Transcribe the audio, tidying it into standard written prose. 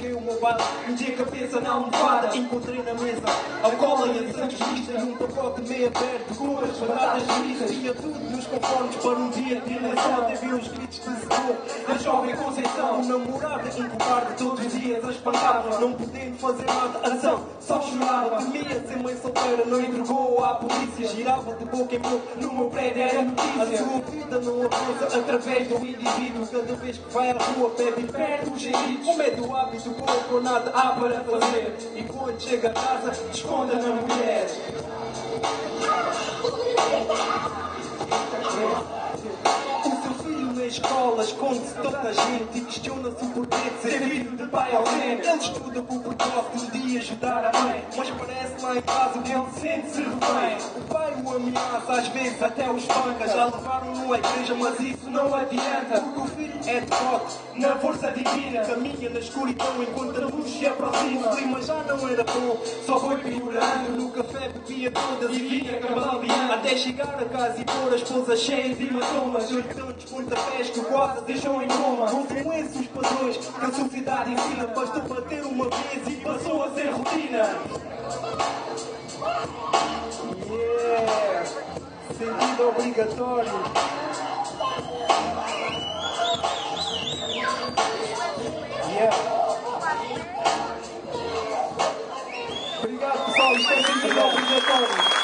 Paguei o meu baile, meti a cabeça na almofada. Encontrei na mesa a cola e a sangue mista e um pacote meio aberto com as batatas fritas. Tinha tudo nos conformes para um dia de eleição. Teve uns gritos de socorro da jovem Conceição. O namorado e um covarde todos os dias a espantava. Não podendo fazer nada, ação, só chorava. Temia ser mãe solteira, não entregou à polícia. Girava de boca em boca, no meu prédio era notícia. A sua vida não avança através do indivíduo. Cada vez que vai à rua bebe e perde os sentidos. Com medo do hábito, pouco ou nada há para fazer. E quando chega a casa, esconda na mulher. O seu filho na escola esconde-se toda a gente e questiona-se o porquê de ser filho de pai ausente. Ele estuda com o propósito de um dia ajudar a mãe, mas parece lá em casa que ele sente-se refém. O pai o ameaça, às vezes até o espanca. Já levaram-no à igreja, mas isso não adianta, porque o filho é devoto na força divina. Caminha na escuridão enquanto a luz se aproxima. O clima já não era bom, só foi piorando. No café bebia todas e vinha cambaleando, até chegar a casa e pôr a esposa cheia de hematomas. Tantos pontapés que quase deixou em coma. Não são esses os padrões que a sociedade ensina. Bastou bater uma vez e passou a ser rotina. Yeah, sentido obrigatório. Yeah. Obrigado, pessoal, isto é sentido obrigatório.